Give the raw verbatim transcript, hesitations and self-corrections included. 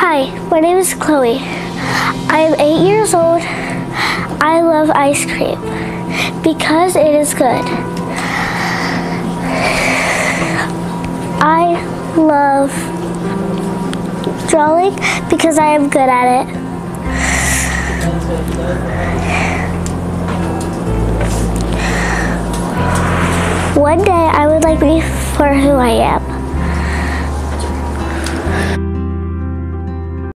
Hi, my name is Chloe. I am eight years old. I love ice cream because it is good. I love drawing because I am good at it. One day I would like to be for who I am.